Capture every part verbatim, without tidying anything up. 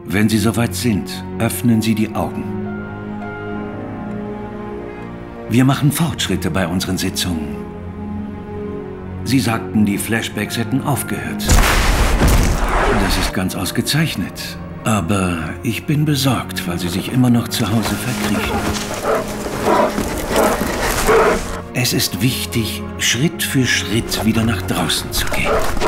Wenn Sie soweit sind, öffnen Sie die Augen. Wir machen Fortschritte bei unseren Sitzungen. Sie sagten, die Flashbacks hätten aufgehört. Das ist ganz ausgezeichnet. Aber ich bin besorgt, weil Sie sich immer noch zu Hause verkriechen. Es ist wichtig, Schritt für Schritt wieder nach draußen zu gehen.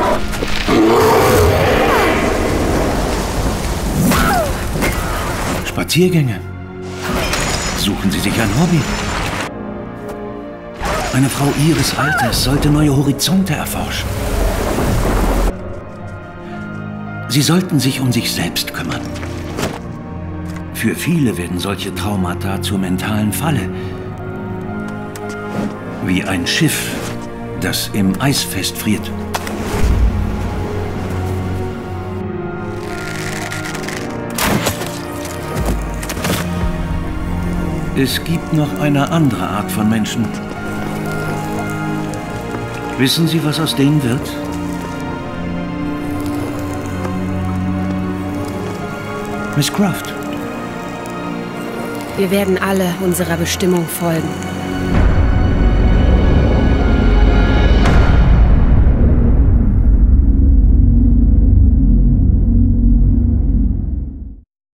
Spaziergänge. Suchen Sie sich ein Hobby. Eine Frau Ihres Alters sollte neue Horizonte erforschen. Sie sollten sich um sich selbst kümmern. Für viele werden solche Traumata zur mentalen Falle. Wie ein Schiff, das im Eis festfriert. Es gibt noch eine andere Art von Menschen. Wissen Sie, was aus denen wird? Miss Croft. Wir werden alle unserer Bestimmung folgen.